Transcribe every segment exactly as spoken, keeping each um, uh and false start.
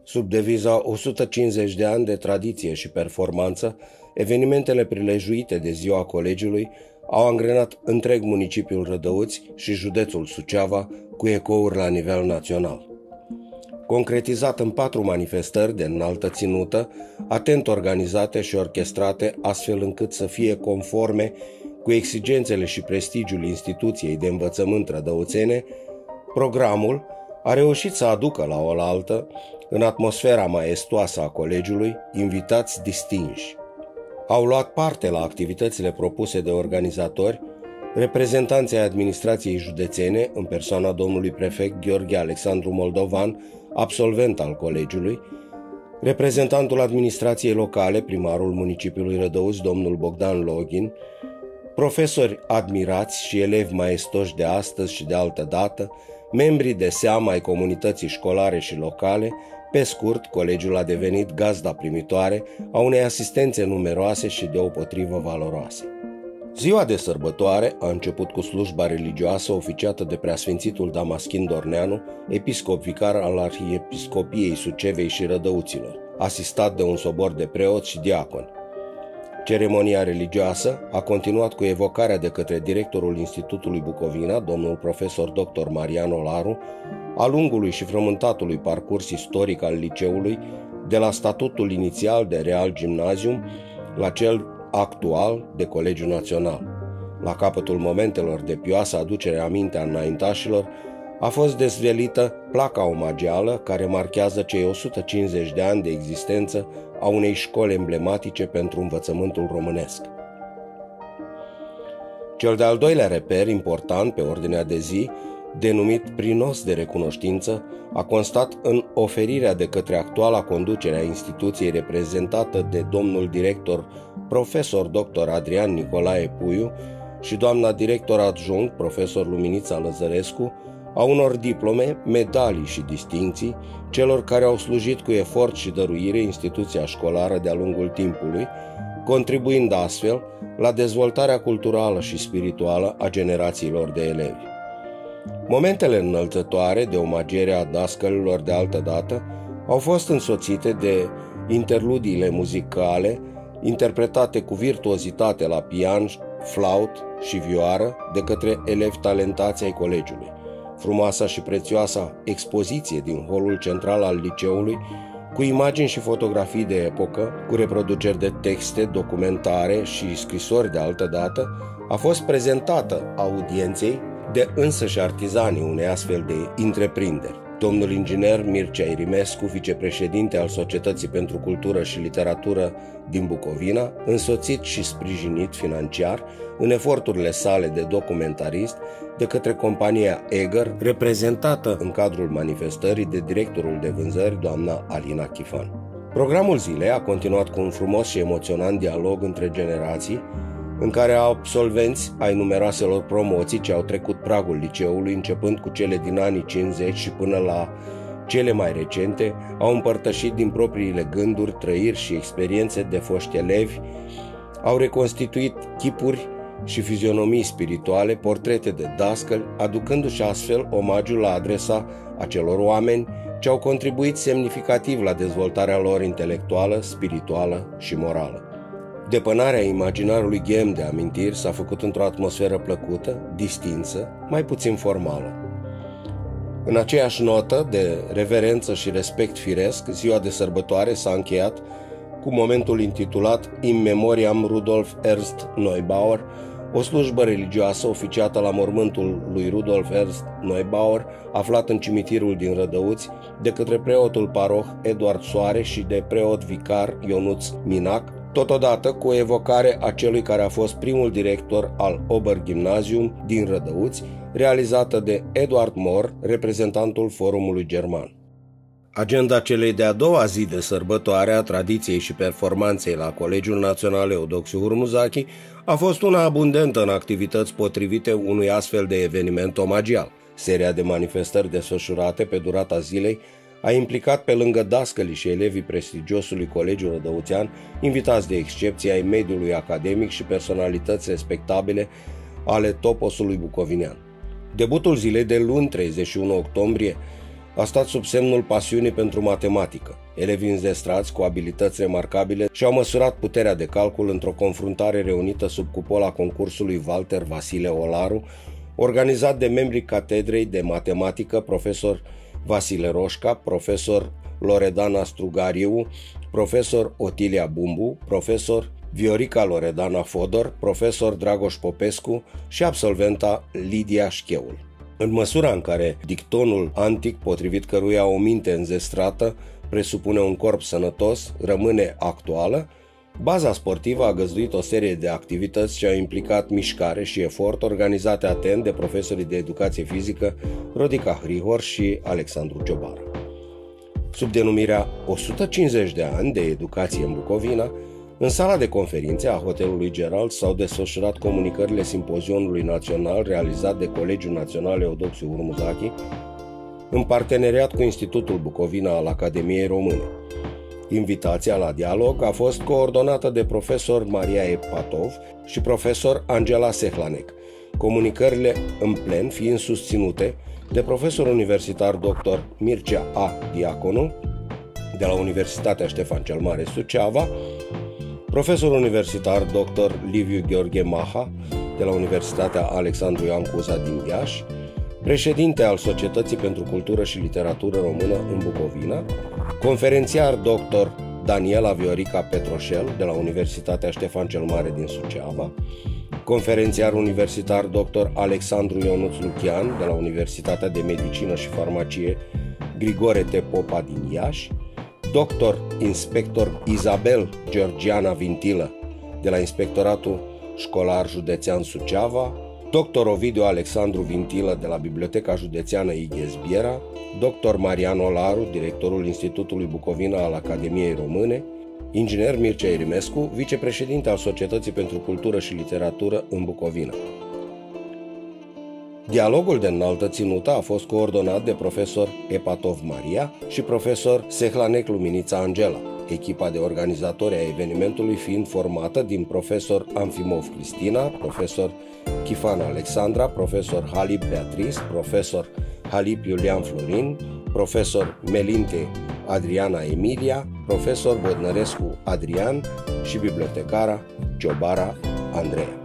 Sub deviza o sută cincizeci de ani de tradiție și performanță, evenimentele prilejuite de Ziua Colegiului au angrenat întreg municipiul Rădăuți și județul Suceava cu ecouri la nivel național. Concretizat în patru manifestări de înaltă ținută, atent organizate și orchestrate astfel încât să fie conforme cu exigențele și prestigiul instituției de învățământ rădăuțene, programul a reușit să aducă la oaltă, în atmosfera maestoasă a colegiului, invitați distinși. Au luat parte la activitățile propuse de organizatori reprezentanții administrației județene, în persoana domnului prefect Gheorghe Alexandru Moldovan, absolvent al colegiului, reprezentantul administrației locale, primarul municipiului Rădăuți, domnul Bogdan Login, profesori admirați și elevi maestoși de astăzi și de altă dată, membrii de seamă ai comunității școlare și locale. Pe scurt, colegiul a devenit gazda primitoare a unei asistențe numeroase și deopotrivă valoroase. Ziua de sărbătoare a început cu slujba religioasă oficiată de preasfințitul Damaschin Dorneanu, episcop vicar al Arhiepiscopiei Sucevei și Rădăuților, asistat de un sobor de preoți și diaconi. Ceremonia religioasă a continuat cu evocarea de către directorul Institutului Bucovina, domnul profesor doctor Marian Olaru, a lungului și frământatului parcurs istoric al liceului, de la statutul inițial de Real Gimnazium la cel actual de Colegiu Național. La capătul momentelor de pioasă aducere aminte a înaintașilor, a fost dezvelită placa omagială care marchează cei o sută cincizeci de ani de existență a unei școli emblematice pentru învățământul românesc. Cel de-al doilea reper important pe ordinea de zi, denumit Prinos de recunoștință, a constat în oferirea de către actuala conducere a instituției reprezentată de domnul director profesor doctor Adrian Nicolae Puiu și doamna director adjunct profesor Luminița Lăzărescu a unor diplome, medalii și distincții celor care au slujit cu efort și dăruire instituția școlară de-a lungul timpului, contribuind astfel la dezvoltarea culturală și spirituală a generațiilor de elevi. Momentele înălțătoare de omagiere a dascălilor de altă dată au fost însoțite de interludiile muzicale interpretate cu virtuozitate la pian, flaut și vioară de către elevi talentați ai colegiului. Frumoasa și prețioasa expoziție din holul central al liceului, cu imagini și fotografii de epocă, cu reproduceri de texte, documentare și scrisori de altă dată, a fost prezentată audienței de însăși artizanii unei astfel de întreprinderi. Domnul inginer Mircea Irimescu, vicepreședinte al Societății pentru Cultură și Literatură din Bucovina, însoțit și sprijinit financiar în eforturile sale de documentarist de către compania Eger, reprezentată în cadrul manifestării de directorul de vânzări, doamna Alina Chifan. Programul zilei a continuat cu un frumos și emoționant dialog între generații, în care absolvenți ai numeroaselor promoții ce au trecut pragul liceului, începând cu cele din anii cincizeci și până la cele mai recente, au împărtășit din propriile gânduri, trăiri și experiențe de foști elevi, au reconstituit chipuri și fizionomii spirituale, portrete de dascăli, aducându-și astfel omagiul la adresa acelor oameni ce au contribuit semnificativ la dezvoltarea lor intelectuală, spirituală și morală. Depănarea imaginarului ghem de amintiri s-a făcut într-o atmosferă plăcută, distinsă, mai puțin formală. În aceeași notă de reverență și respect firesc, ziua de sărbătoare s-a încheiat cu momentul intitulat In Memoriam Rudolf Ernst Neubauer, o slujbă religioasă oficiată la mormântul lui Rudolf Ernst Neubauer, aflat în cimitirul din Rădăuți, de către preotul paroh Eduard Soare și de preot vicar Ionuț Minac, totodată cu o evocare a celui care a fost primul director al Obergymnasium din Rădăuți, realizată de Eduard Mohr, reprezentantul Forumului German. Agenda celei de-a doua zi de sărbătoare a tradiției și performanței la Colegiul Național Eudoxiu Hurmuzachi a fost una abundentă în activități potrivite unui astfel de eveniment omagial. Seria de manifestări desfășurate pe durata zilei a implicat pe lângă dascălii și elevii prestigiosului Colegiu Rădăuțean, invitați de excepție ai mediului academic și personalități respectabile ale toposului bucovinean. Debutul zilei de luni, treizeci și unu octombrie, a stat sub semnul pasiunii pentru matematică. Elevii înzestrați cu abilități remarcabile și-au măsurat puterea de calcul într-o confruntare reunită sub cupola concursului Walter Vasile Olaru, organizat de membrii Catedrei de Matematică, profesor Vasile Roșca, profesor Loredana Strugariu, profesor Otilia Bumbu, profesor Viorica Loredana Fodor, profesor Dragoș Popescu și absolventa Lidia Șcheul. În măsura în care dictonul antic, potrivit căruia o minte înzestrată presupune un corp sănătos, rămâne actuală, baza sportivă a găzduit o serie de activități ce au implicat mișcare și efort organizate atent de profesorii de educație fizică Rodica Hrihor și Alexandru Ciobară. Sub denumirea o sută cincizeci de ani de educație în Bucovina, în sala de conferințe a Hotelului Gerald s-au desfășurat comunicările simpozionului național realizat de Colegiul Național Eudoxiu Hurmuzachi în parteneriat cu Institutul Bucovina al Academiei Române. Invitația la dialog a fost coordonată de profesor Maria Epatov și profesor Angela Sehlanec, comunicările în plen fiind susținute de profesor universitar doctor Mircea A. Diaconu de la Universitatea Ștefan cel Mare Suceava, profesor universitar doctor Liviu Gheorghe Maha de la Universitatea Alexandru Ioan Cuza din Iași, președinte al Societății pentru Cultură și Literatură Română în Bucovina, conferențiar doctor Daniela Viorica Petroșel de la Universitatea Ștefan cel Mare din Suceava, conferențiar universitar doctor Alexandru Ionuț Luchian de la Universitatea de Medicină și Farmacie Grigore T. Popa din Iași, doctor inspector Izabel Georgiana Vintilă de la Inspectoratul Școlar Județean Suceava, doctor Ovidiu Alexandru Vintilă de la Biblioteca Județeană Ighez Biera, doctor Marian Olaru, directorul Institutului Bucovina al Academiei Române, inginer Mircea Irimescu, vicepreședinte al Societății pentru Cultură și Literatură în Bucovina. Dialogul de înaltă ținută a fost coordonat de profesor Epatov Maria și profesor Sehlanec Luminița Angela, echipa de organizatori a evenimentului fiind formată din profesor Amfimov Cristina, profesor Chifana Alexandra, profesor Halip Beatrice, profesor Halip Iulian Florin, profesor Melinte Adriana Emilia, profesor Bodnărescu Adrian și bibliotecara Ciobara Andreea.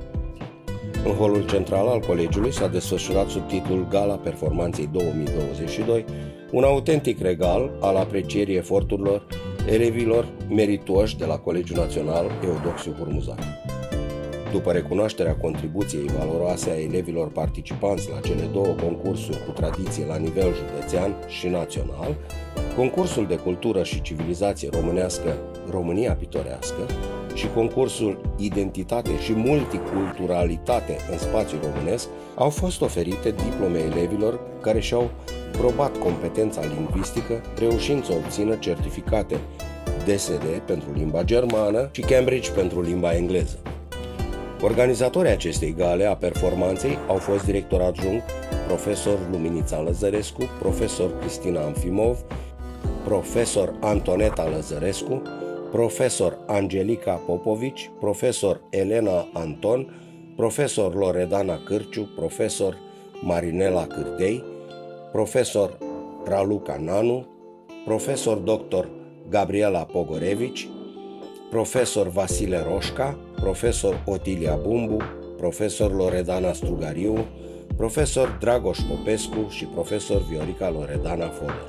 În holul central al colegiului s-a desfășurat sub titlul Gala Performanței două mii douăzeci și doi, un autentic regal al aprecierii eforturilor elevilor meritoși de la Colegiul Național Eudoxiu Hurmuzachi. După recunoașterea contribuției valoroase a elevilor participanți la cele două concursuri cu tradiție la nivel județean și național, concursul de cultură și civilizație românească România Pitorească și concursul Identitate și Multiculturalitate în spațiul românesc, au fost oferite diplome elevilor care și-au probat competența lingvistică, reușind să obțină certificate D S D pentru limba germană și Cambridge pentru limba engleză. Organizatorii acestei gale a performanței au fost director adjunct profesor Luminița Lăzărescu, profesor Cristina Amfimov, profesor Antoneta Lăzărescu, profesor Angelica Popovici, profesor Elena Anton, profesor Loredana Cârciu, profesor Marinela Cârdei, profesor Raluca Nanu, profesor doctor Gabriela Pogorevici, profesor Vasile Roșca, profesor Otilia Bumbu, profesor Loredana Strugariu, profesor Dragoș Popescu și profesor Viorica Loredana Fodor.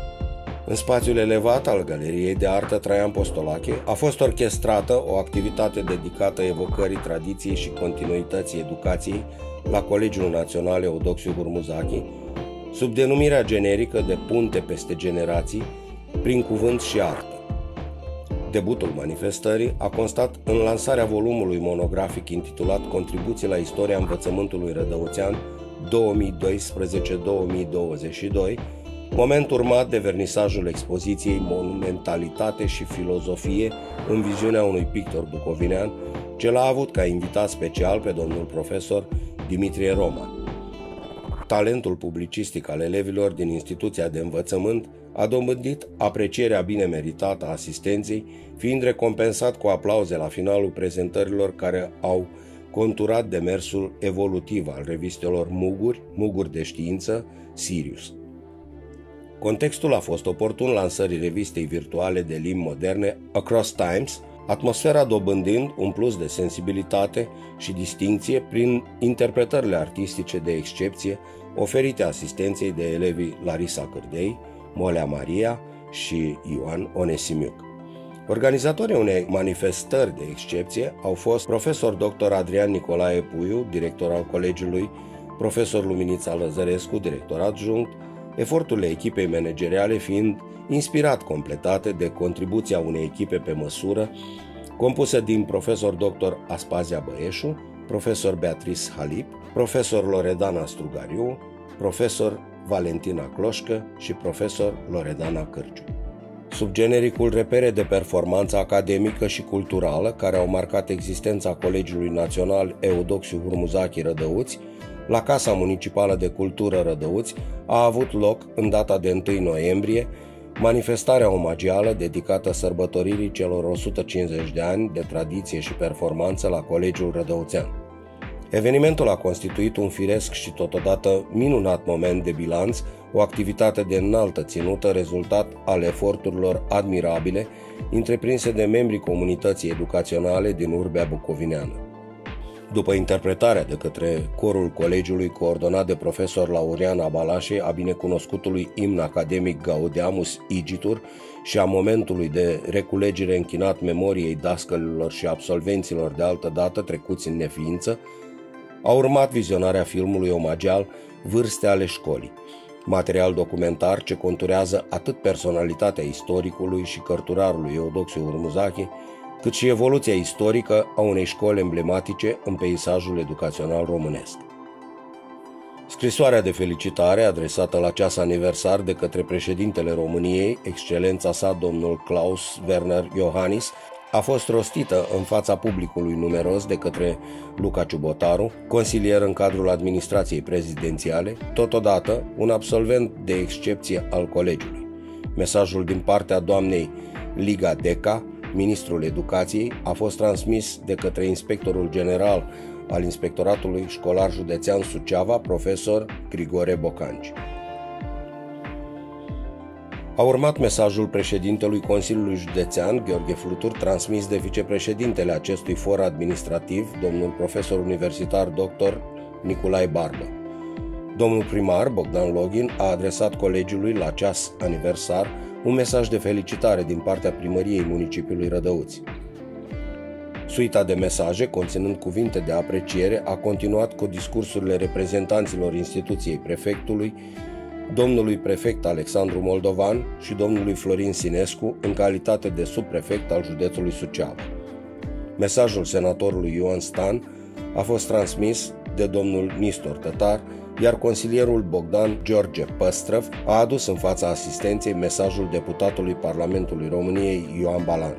În spațiul elevat al Galeriei de Artă Traian Postolache a fost orchestrată o activitate dedicată evocării tradiției și continuității educației la Colegiul Național Eudoxiu Hurmuzachi, sub denumirea generică de Punte peste generații, prin cuvânt și artă. Debutul manifestării a constat în lansarea volumului monografic intitulat Contribuții la istoria învățământului rădăuțean două mii doisprezece două mii douăzeci și doi, moment urmat de vernisajul expoziției Monumentalitate și filozofie în viziunea unui pictor bucovinean, ce l-a avut ca invitat special pe domnul profesor Dimitrie Roman. Talentul publicistic al elevilor din instituția de învățământ a dobândit aprecierea bine meritată a asistenței, fiind recompensat cu aplauze la finalul prezentărilor care au conturat demersul evolutiv al revistelor Muguri, Muguri de știință, Sirius. Contextul a fost oportun lansării revistei virtuale de limbi moderne Across Times, atmosfera dobândind un plus de sensibilitate și distincție prin interpretările artistice de excepție oferite asistenței de elevii Larisa Cârdei, Molea Maria și Ioan Onesimiuc. Organizatorii unei manifestări de excepție au fost profesor doctor Adrian Nicolae Puiu, director al colegiului, profesor Luminița Lăzărescu, director adjunct, eforturile echipei manageriale fiind inspirat completate de contribuția unei echipe pe măsură, compusă din profesor doctor Aspazia Băieșu, profesor Beatrice Halip, profesor Loredana Strugariu, profesor Valentina Cloșcă și profesor Loredana Cârciu. Sub genericul repere de performanță academică și culturală care au marcat existența Colegiului Național Eudoxiu Hurmuzachi Rădăuți, la Casa Municipală de Cultură Rădăuți a avut loc, în data de întâi noiembrie, manifestarea omagială dedicată sărbătoririi celor o sută cincizeci de ani de tradiție și performanță la Colegiul Rădăuțean. Evenimentul a constituit un firesc și totodată minunat moment de bilanț, o activitate de înaltă ținută, rezultat al eforturilor admirabile întreprinse de membrii comunității educaționale din urbea bucovineană. După interpretarea de către corul colegiului coordonat de profesor Laurean Abalașe a binecunoscutului imn academic Gaudeamus Igitur și a momentului de reculegere închinat memoriei dascălilor și absolvenților de altă dată trecuți în neființă, a urmat vizionarea filmului omagial Vârste ale școlii, material documentar ce conturează atât personalitatea istoricului și cărturarului Eudoxiu Hurmuzachi, cât și evoluția istorică a unei școli emblematice în peisajul educațional românesc. Scrisoarea de felicitare adresată la ceas aniversar de către președintele României, excelența sa domnul Klaus Werner Iohannis, a fost rostită în fața publicului numeros de către Luca Ciubotaru, consilier în cadrul administrației prezidențiale, totodată un absolvent de excepție al colegiului. Mesajul din partea doamnei Liga Deca, ministrul educației, a fost transmis de către inspectorul general al Inspectoratului Școlar Județean Suceava, profesor Grigore Bocanci. A urmat mesajul președintelui Consiliului Județean, Gheorghe Flutur, transmis de vicepreședintele acestui for administrativ, domnul profesor universitar doctor Nicolae Barbă. Domnul primar, Bogdan Login, a adresat colegiului la ceas aniversar un mesaj de felicitare din partea primăriei municipiului Rădăuți. Suita de mesaje, conținând cuvinte de apreciere, a continuat cu discursurile reprezentanților instituției prefectului, domnului prefect Alexandru Moldovan și domnului Florin Sinescu, în calitate de subprefect al județului Suceava. Mesajul senatorului Ioan Stan a fost transmis de domnul Nistor Tătar, iar consilierul Bogdan George Păstrăv a adus în fața asistenței mesajul deputatului Parlamentului României Ioan Balan.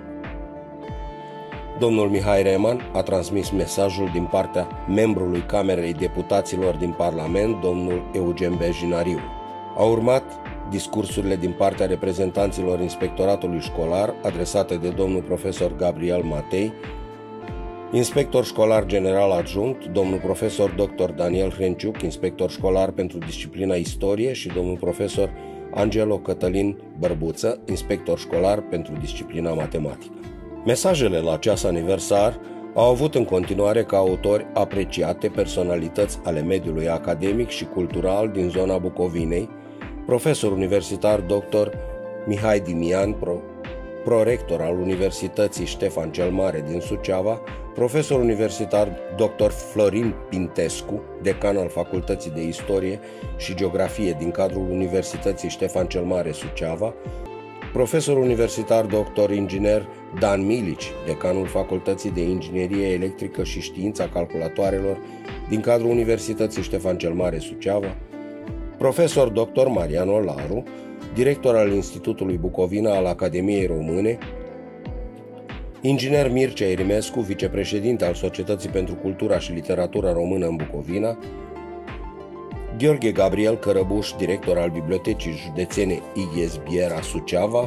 Domnul Mihai Reman a transmis mesajul din partea membrului Camerei Deputaților din Parlament, domnul Eugen Bejinariu. Au urmat discursurile din partea reprezentanților Inspectoratului Școlar, adresate de domnul profesor Gabriel Matei, inspector școlar general adjunct, domnul profesor doctor Daniel Hrenciuc, inspector școlar pentru disciplina istorie, și domnul profesor Angelo Cătălin Bărbuță, inspector școlar pentru disciplina matematică. Mesajele la ceas aniversar au avut în continuare ca autori apreciate personalități ale mediului academic și cultural din zona Bucovinei, profesor universitar doctor Mihai Dimian, pro, prorector al Universității Ștefan cel Mare din Suceava, profesor universitar doctor Florin Pintescu, decan al Facultății de Istorie și Geografie din cadrul Universității Ștefan cel Mare Suceava, profesor universitar doctor inginer Dan Milici, decanul Facultății de Inginerie Electrică și Știința Calculatoarelor din cadrul Universității Ștefan cel Mare Suceava, profesor doctor Mariano Laru, director al Institutului Bucovina al Academiei Române, inginer Mircea Erimescu, vicepreședinte al Societății pentru Cultura și Literatura Română în Bucovina, Gheorghe Gabriel Cărăbuș, director al Bibliotecii Județene Ighez Biera Suceava,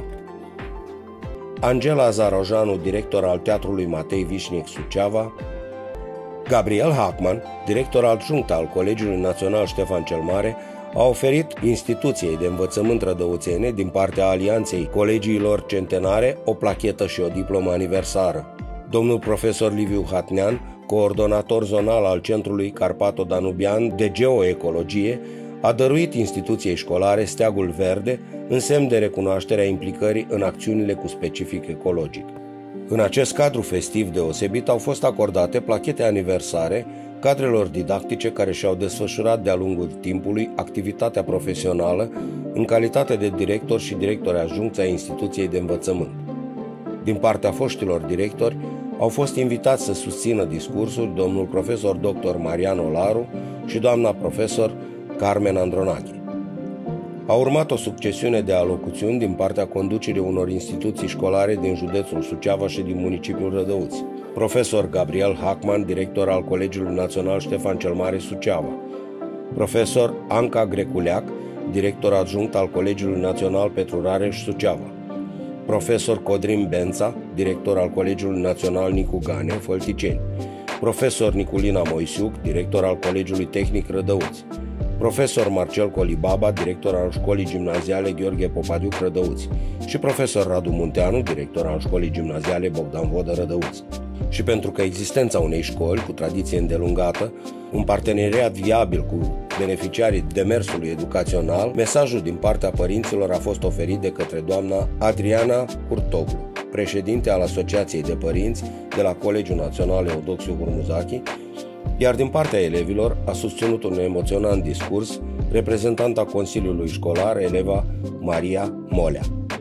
Angela Zarojanu, director al Teatrului Matei Vișnic Suceava, Gabriel Hackman, director adjunct al Colegiului Național Ștefan cel Mare, a oferit instituției de învățământ rădăuțene din partea Alianței Colegiilor Centenare o plachetă și o diplomă aniversară. Domnul profesor Liviu Hatnean, coordonator zonal al Centrului Carpato-Danubian de Geoecologie, a dăruit instituției școlare steagul verde în semn de recunoaștere a implicării în acțiunile cu specific ecologic. În acest cadru festiv deosebit au fost acordate plachete aniversare cadrelor didactice care și-au desfășurat de-a lungul timpului activitatea profesională în calitate de director și directori adjuncți ai instituției de învățământ. Din partea foștilor directori au fost invitați să susțină discursul domnul profesor doctor Marian Olaru și doamna profesor Carmen Andronache. A urmat o succesiune de alocuțiuni din partea conducerii unor instituții școlare din județul Suceava și din municipiul Rădăuți. Profesor Gabriel Hackman, director al Colegiului Național Ștefan cel Mare Suceava. Profesor Anca Greculeac, director adjunct al Colegiului Național Petru Rareș Suceava. Profesor Codrin Bența, director al Colegiului Național Nicu Gane, Fălticeni. Profesor Niculina Moisiuc, director al Colegiului Tehnic Rădăuți. Profesor Marcel Colibaba, director al Școlii Gimnaziale Gheorghe Popadiuc Rădăuți și profesor Radu Munteanu, director al Școlii Gimnaziale Bogdan Vodă Rădăuți. Și pentru că existența unei școli cu tradiție îndelungată, un parteneriat viabil cu beneficiarii demersului educațional, mesajul din partea părinților a fost oferit de către doamna Adriana Curtoglu, președinte al Asociației de Părinți de la Colegiul Național Eudoxiu Hurmuzachi, iar din partea elevilor a susținut un emoționant discurs reprezentanta Consiliului Școlar, eleva Maria Molea.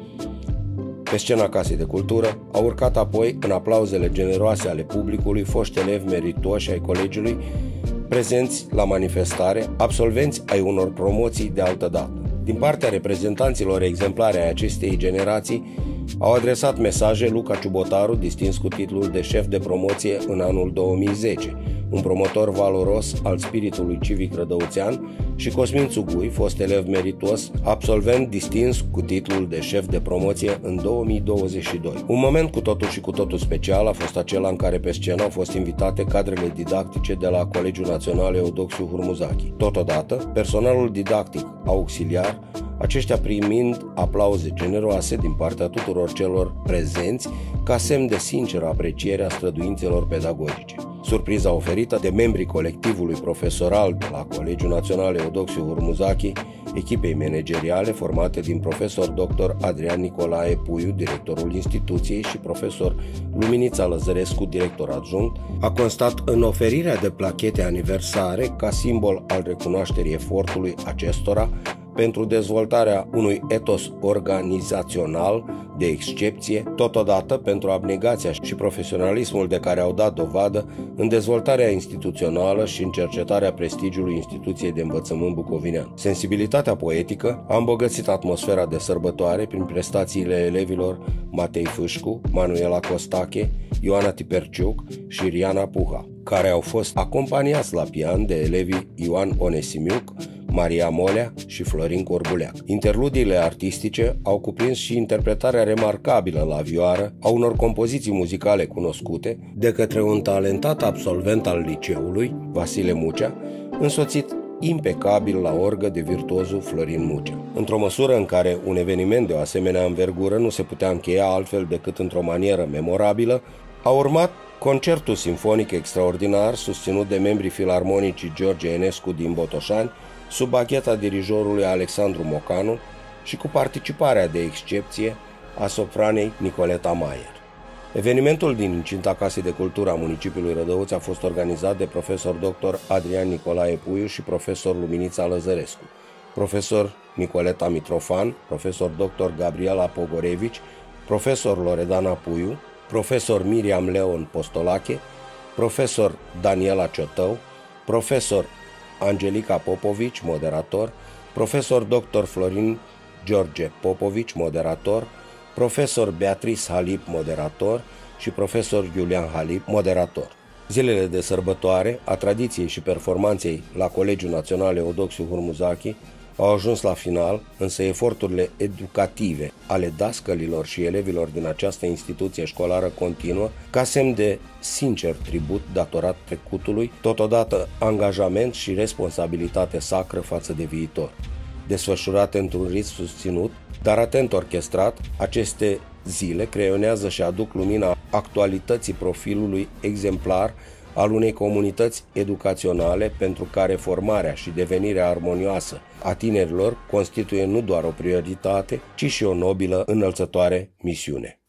Pe scena Casei de Cultură au urcat apoi, în aplauzele generoase ale publicului, foști elevi meritoși ai colegiului, prezenți la manifestare, absolvenți ai unor promoții de altă dată. Din partea reprezentanților exemplare ai acestei generații, au adresat mesaje Luca Ciubotaru, distins cu titlul de șef de promoție în anul două mii zece, un promotor valoros al spiritului civic rădăuțean, și Cosmin Țugui, fost elev meritos, absolvent distins cu titlul de șef de promoție în două mii douăzeci și doi. Un moment cu totul și cu totul special a fost acela în care pe scenă au fost invitate cadrele didactice de la Colegiul Național Eudoxiu Hurmuzachi. Totodată, personalul didactic auxiliar, aceștia primind aplauze generoase din partea tuturor celor prezenți ca semn de sinceră apreciere a străduințelor pedagogice. Surpriza oferită de membrii colectivului profesoral de la Colegiul Național Eudoxiu Hurmuzachi, echipei manageriale formate din profesor doctor Adrian Nicolae Puiu, directorul instituției, și profesor Luminița Lăzărescu, director adjunct, a constat în oferirea de plachete aniversare ca simbol al recunoașterii efortului acestora pentru dezvoltarea unui etos organizațional de excepție, totodată pentru abnegația și profesionalismul de care au dat dovadă în dezvoltarea instituțională și în cercetarea prestigiului instituției de învățământ bucovinean. Sensibilitatea poetică a îmbogățit atmosfera de sărbătoare prin prestațiile elevilor Matei Fâșcu, Manuela Costache, Ioana Tiperciuc și Riana Puha, care au fost acompaniați la pian de elevii Ioan Onesimiuc, Maria Molea și Florin Corbuleac. Interludiile artistice au cuprins și interpretarea remarcabilă la vioară a unor compoziții muzicale cunoscute de către un talentat absolvent al liceului, Vasile Mucea, însoțit impecabil la orgă de virtuozul Florin Mucea. Într-o măsură în care un eveniment de o asemenea învergură nu se putea încheia altfel decât într-o manieră memorabilă, a urmat concertul simfonic extraordinar susținut de membrii filarmonicii George Enescu din Botoșani, sub bagheta dirijorului Alexandru Mocanu și cu participarea de excepție a sopranei Nicoleta Maier. Evenimentul din incinta Casei de Cultură a municipiului Rădăuți a fost organizat de profesor doctor Adrian Nicolae Puiu și profesor Luminița Lăzărescu, profesor Nicoleta Mitrofan, profesor doctor Gabriela Pogorevici, profesor Loredana Puiu, profesor Miriam Leon Postolache, profesor Daniela Ciotău, profesor Angelica Popovici, moderator, profesor doctor Florin George Popovici, moderator, profesor Beatrice Halip, moderator, și profesor Iulian Halip, moderator. Zilele de sărbătoare a tradiției și performanței la Colegiul Național Eudoxiu Hurmuzachi Au ajuns la final, însă eforturile educative ale dascălilor și elevilor din această instituție școlară continuă ca semn de sincer tribut datorat trecutului, totodată angajament și responsabilitate sacră față de viitor. Desfășurate într-un ritm susținut, dar atent orchestrat, aceste zile creionează și aduc lumina actualității profilului exemplar al unei comunități educaționale pentru care formarea și devenirea armonioasă a tinerilor constituie nu doar o prioritate, ci și o nobilă înălțătoare misiune.